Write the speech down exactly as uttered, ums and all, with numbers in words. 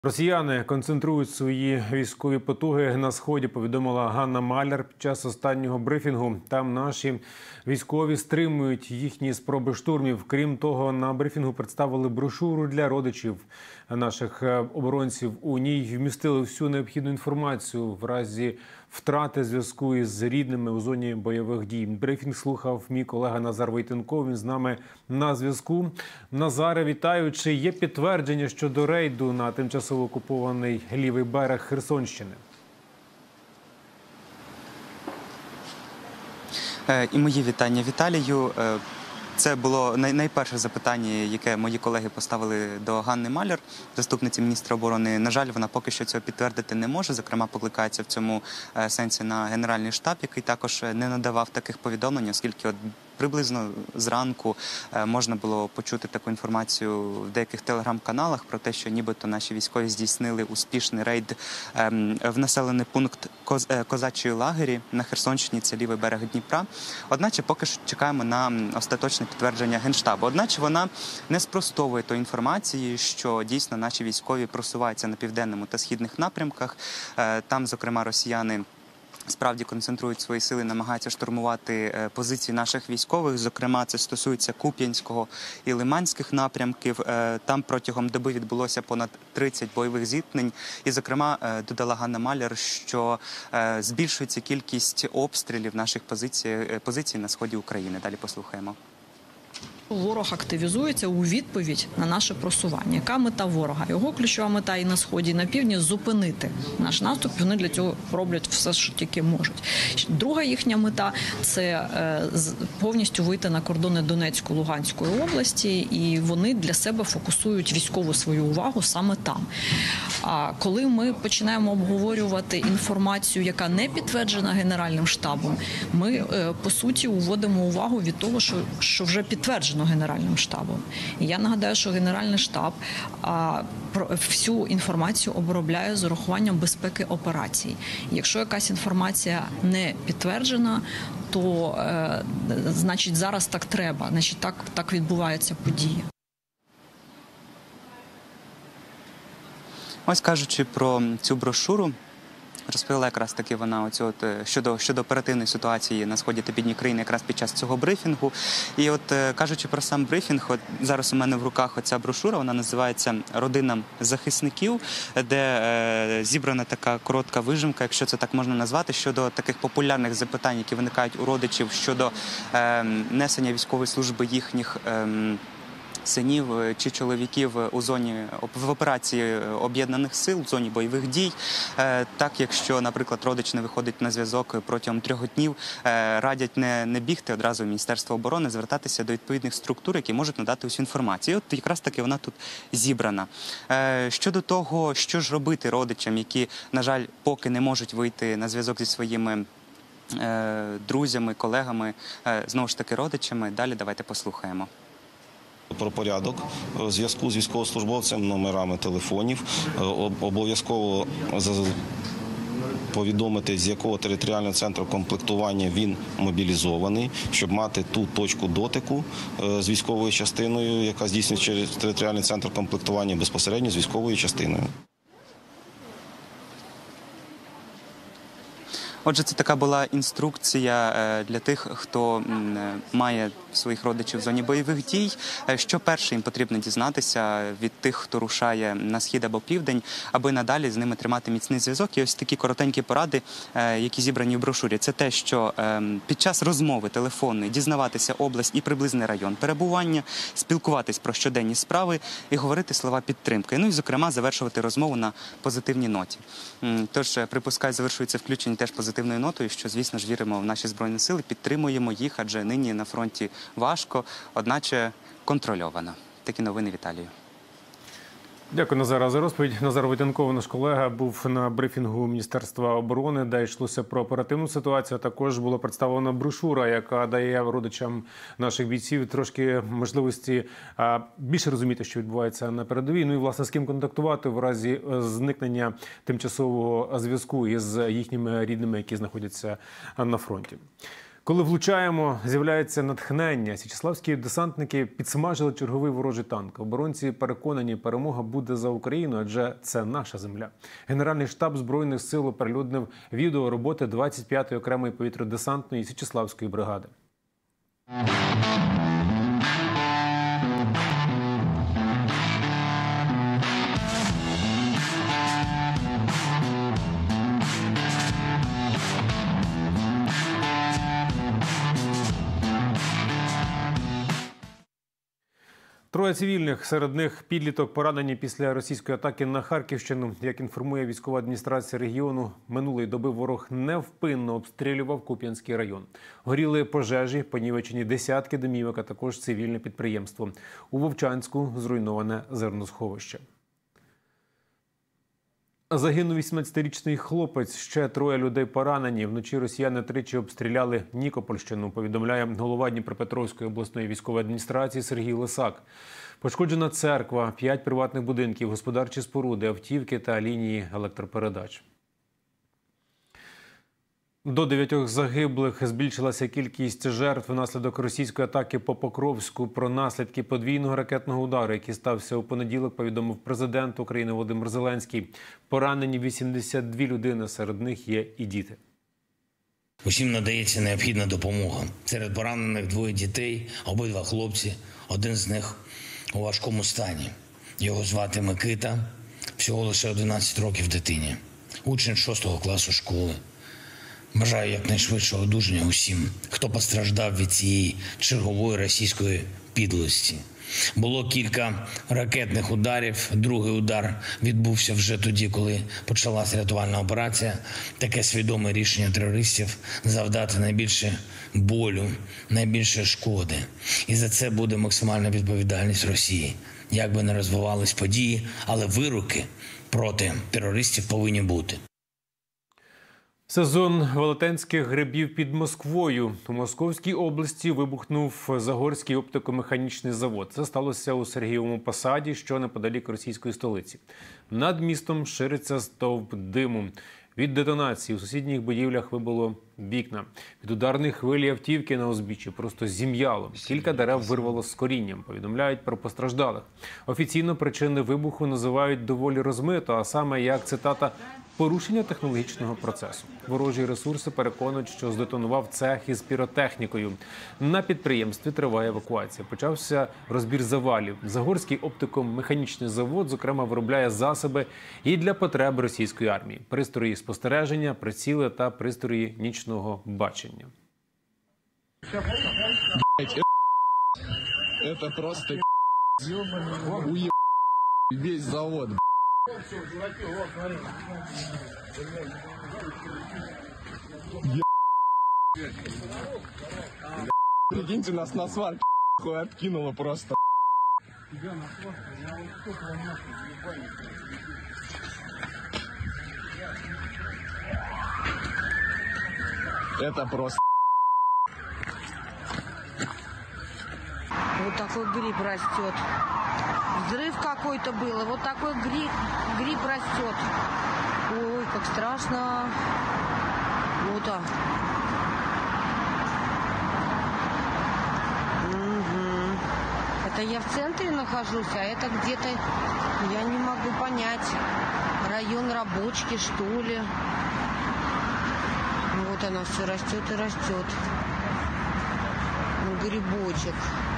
Росіяни концентрують свої військові потуги на Сході, повідомила Ганна Маляр під час останнього брифінгу. Там наші військові стримують їхні спроби штурмів. Крім того, на брифінгу представили брошуру для родичів наших оборонців. У ній вмістили всю необхідну інформацію в разі втрати зв'язку із рідними у зоні бойових дій. Брифінг слухав мій колега Назар Войтенко. Він з нами на зв'язку. Назаре, вітаю. Чи є підтвердження щодо рейду на тимчасово окупований лівий берег Херсонщини? І мої вітання Віталію. Це було найперше запитання, яке мої колеги поставили до Ганни Маляр, заступниці міністра оборони. На жаль, вона поки що цього підтвердити не може. Зокрема, покликається в цьому сенсі на Генеральний штаб, який також не надавав таких повідомлень, оскільки от приблизно зранку можна було почути таку інформацію в деяких телеграм-каналах про те, що нібито наші військові здійснили успішний рейд в населений пункт Козачої лагері на Херсонщині, це лівий берег Дніпра. Одначе поки що чекаємо на остаточне підтвердження Генштабу. Одначе вона не спростовує тої інформації, що дійсно наші військові просуваються на південному та східних напрямках. Там, зокрема, росіяни справді концентрують свої сили, намагаються штурмувати позиції наших військових. Зокрема, це стосується Куп'янського і Лиманських напрямків. Там протягом доби відбулося понад тридцять бойових зіткнень. І, зокрема, додала Ганна Маляр, що збільшується кількість обстрілів наших позицій, позицій на сході України. Далі послухаємо. Ворог активізується у відповідь на наше просування. Яка мета ворога? Його ключова мета і на Сході, і на півдні – зупинити наш наступ. Вони для цього роблять все, що тільки можуть. Друга їхня мета – це повністю вийти на кордони Донецької, Луганської області, і вони для себе фокусують військову свою увагу саме там. А коли ми починаємо обговорювати інформацію, яка не підтверджена Генеральним штабом, ми, по суті, уводимо увагу від того, що, що вже підтверджено Генеральним штабом. І я нагадаю, що Генеральний штаб а, про, всю інформацію обробляє з урахуванням безпеки операцій. І якщо якась інформація не підтверджена, то е, значить зараз так треба, значить так, так відбуваються події. Ось кажучи про цю брошуру, розповіла якраз таки вона оцю от, щодо, щодо оперативної ситуації на Сході та Півдні країни якраз під час цього брифінгу. І от кажучи про сам брифінг, от зараз у мене в руках оця брошура, вона називається «Родинам захисників», де е, зібрана така коротка вижимка, якщо це так можна назвати, щодо таких популярних запитань, які виникають у родичів щодо е, несення військової служби їхніх е, синів чи чоловіків у зоні в операції об'єднаних сил, в зоні бойових дій. Так, якщо, наприклад, родич не виходить на зв'язок протягом трьох днів, радять не, не бігти одразу в Міністерство оборони, звертатися до відповідних структур, які можуть надати усю інформацію. І от якраз таки вона тут зібрана. Щодо того, що ж робити родичам, які, на жаль, поки не можуть вийти на зв'язок зі своїми друзями, колегами, знову ж таки родичами, далі давайте послухаємо. Про порядок зв'язку з військовослужбовцем, номерами телефонів, обов'язково повідомити, з якого територіального центру комплектування він мобілізований, щоб мати ту точку дотику з військовою частиною, яка здійснюється через територіальний центр комплектування безпосередньо з військовою частиною. Отже, це така була інструкція для тих, хто має своїх родичів в зоні бойових дій. Що перше їм потрібно дізнатися від тих, хто рушає на схід або південь, аби надалі з ними тримати міцний зв'язок. І ось такі коротенькі поради, які зібрані в брошурі. Це те, що під час розмови телефонної дізнаватися область і приблизний район перебування, спілкуватись про щоденні справи і говорити слова підтримки. Ну і, зокрема, завершувати розмову на позитивній ноті. Тож, припускаю, завершується включення теж позитивною позитивною нотою, що, звісно ж, віримо в наші Збройні Сили, підтримуємо їх, адже нині на фронті важко, одначе контрольовано. Такі новини, Віталію. Дякую, Назара, за розповідь. Назар Войтенко, наш колега, був на брифінгу Міністерства оборони, де йшлося про оперативну ситуацію. Також була представлена брошура, яка дає родичам наших бійців трошки можливості більше розуміти, що відбувається на передовій. Ну і, власне, з ким контактувати в разі зникнення тимчасового зв'язку із їхніми рідними, які знаходяться на фронті. Коли влучаємо, з'являється натхнення. Січеславські десантники підсмажили черговий ворожий танк. Оборонці переконані, перемога буде за Україну, адже це наша земля. Генеральний штаб Збройних сил оприлюднив відео роботи двадцять п'ятої окремої повітря-десантної Січеславської бригади. Троє цивільних, серед них підліток, поранені після російської атаки на Харківщину. Як інформує військова адміністрація регіону, минулої доби ворог невпинно обстрілював Куп'янський район. Горіли пожежі, понівечені десятки домівок, а також цивільне підприємство. У Вовчанську зруйноване зерносховище. Загинув вісімнадцятирічний хлопець, ще троє людей поранені. Вночі росіяни тричі обстріляли Нікопольщину, повідомляє голова Дніпропетровської обласної військової адміністрації Сергій Лисак. Пошкоджена церква, п'ять приватних будинків, господарчі споруди, автівки та лінії електропередач. До дев'ятьох загиблих, збільшилася кількість жертв внаслідок російської атаки по Покровську. Про наслідки подвійного ракетного удару, який стався у понеділок, повідомив президент України Володимир Зеленський. Поранені вісімдесят дві людини, серед них є і діти. Усім надається необхідна допомога. Серед поранених двоє дітей, обидва хлопці, один з них у важкому стані. Його звати Микита, всього лише одинадцять років дитині, учень шостого класу школи. Бажаю якнайшвидшого одужання усім, хто постраждав від цієї чергової російської підлості. Було кілька ракетних ударів. Другий удар відбувся вже тоді, коли почалася рятувальна операція. Таке свідоме рішення терористів завдати найбільше болю, найбільше шкоди. І за це буде максимальна відповідальність Росії. Як би не розвивались події, але вироки проти терористів повинні бути. Сезон велетенських грибів під Москвою. У Московській області вибухнув Загорський оптико-механічний завод. Це сталося у Сергієвому Посаді, що неподалік російської столиці. Над містом шириться стовп диму. Від детонації у сусідніх будівлях вибило вікна. Від ударної хвилі автівки на узбіччі просто зім'яло. Кілька дерев вирвало з корінням, повідомляють про постраждалих. Офіційно причини вибуху називають доволі розмито, а саме як, цитата, «порушення технологічного процесу». Ворожі ресурси переконують, що здетонував цех із піротехнікою. На підприємстві триває евакуація. Почався розбір завалів. Загорський оптико-механічний завод, зокрема, виробляє засоби і для потреб російської армії. Пристрої спостереження, приціли та пристрої нічного бачення. Это просто уеб весь завод. Прикиньте, нас на сварке откинуло просто. Это просто. Вот такой гриб растет. Взрыв какой-то был, и вот такой гриб, гриб растет. Ой, как страшно. Вот он. Угу. Это я в центре нахожусь, а это где-то, я не могу понять, район Рабочки, что ли. Вот оно все растет и растет. Грибочек.